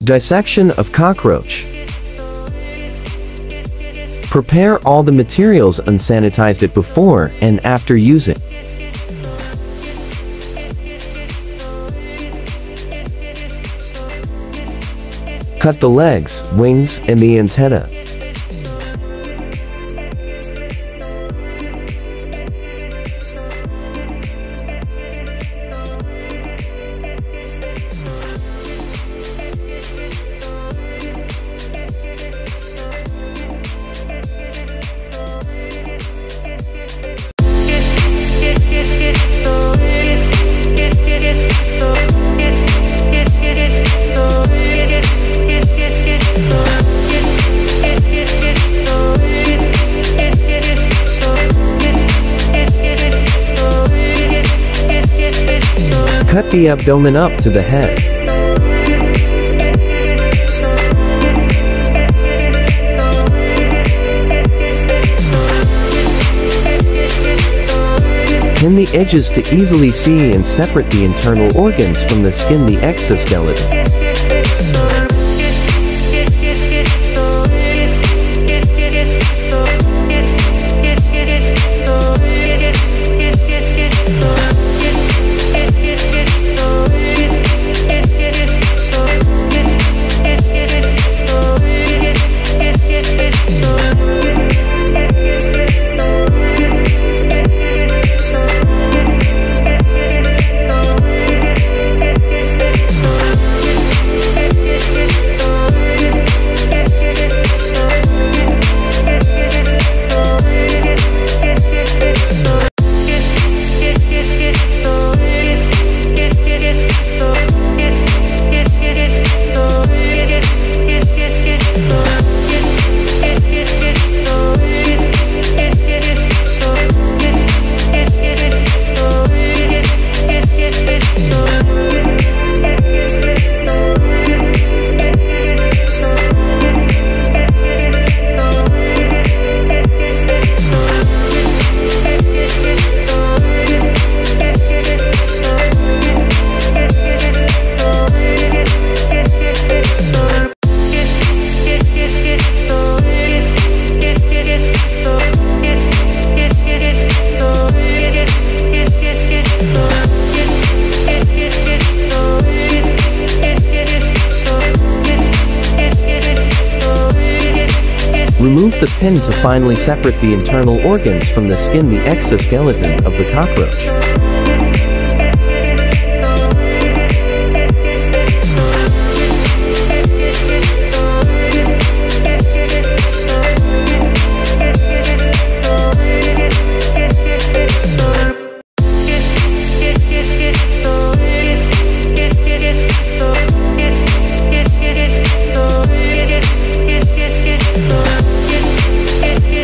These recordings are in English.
Dissection of cockroach. Prepare all the materials unsanitized it before and after using. Cut the legs, wings, and the antenna. Cut the abdomen up to the head. Pin the edges to easily see and separate the internal organs from the skin, the exoskeleton. Remove the pin to finally separate the internal organs from the skin, the exoskeleton of the cockroach.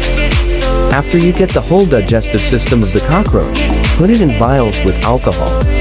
After you get the whole digestive system of the cockroach, put it in vials with alcohol.